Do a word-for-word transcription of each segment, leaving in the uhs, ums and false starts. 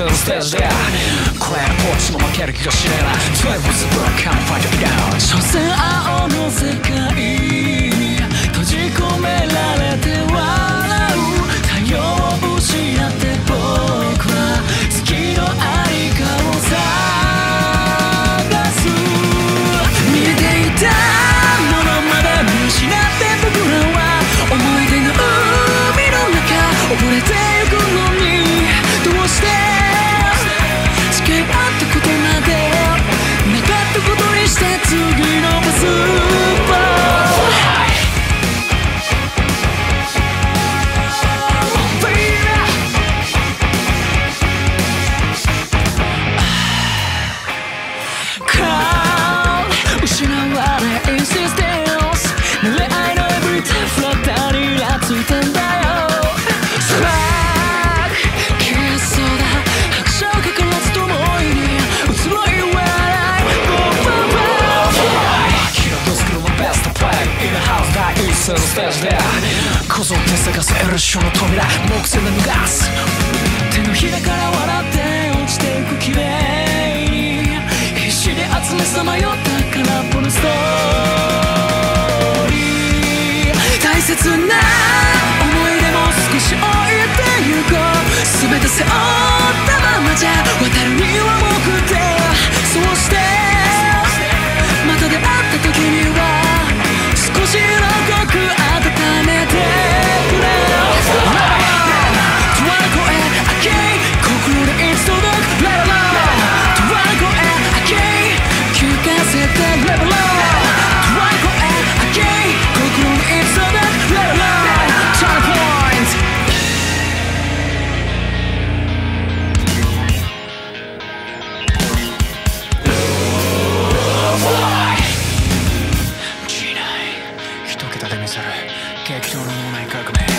スのステージでこれこっちも負ける気がしねえな Twelve was a book, can't fight it down 所詮青の世界に閉じ込められて笑う太陽を失って僕は月のありかを探す見えていたものまで見失って僕らは思い出の海の中溺れてゆくのにどうして付き合ったことなんてなかったことにして次のバス失われ insistence 慣れ合いの everyday フラッターにらついてんだよスラック消えそうだ拍車をかからずともいに移ろい笑い Boom Boom Boom キラとスクールのベストプレイ In the house 第一声のステージでこぞって探せる書の扉木製で脱がす手のひらから笑って落ちていく綺麗に必死で集めさまよった空っぽのストーリー大切な思い出も少し置いてゆこう全て背負ったままじゃ渡るには重くてそうしてまた出会った時には少しの濃く温めてくれ激闘の脳内革命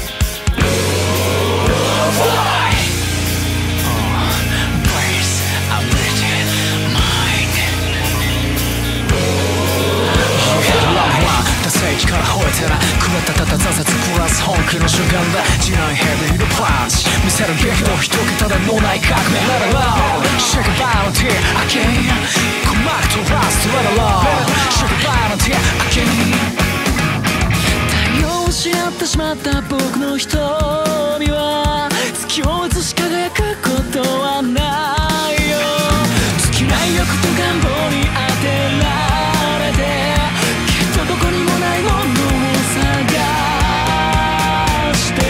打世紀から吠えてなくべたたた挫折プラス本気の瞬間だ地内ヘビーのパンチ見せる激動一桁で脳内革命 Let it roll Shake it by on tear again 鼓膜とラスト Let it roll Shake it by on tear again失ってしまった僕の瞳は月を映し輝くことはないよ尽きない欲と願望に当てられてきっとどこにもないものを探して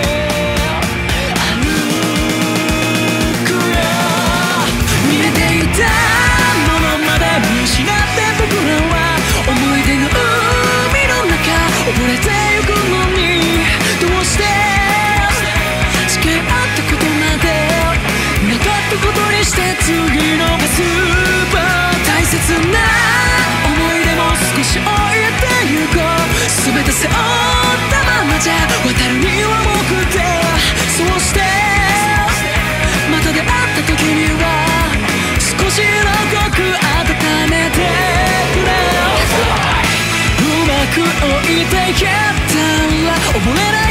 歩くよ見えていたものまで見失って僕らは思い出の海の中溺れてゆくどうして付き合ったことなんてなかったことにして次のバスは大切な思い出も少し置いてゆこう全て背負ったままじゃ渡るには重くてそうしてまた出会った時には少しの濃く温めてくれうまく置いていけたら溺れない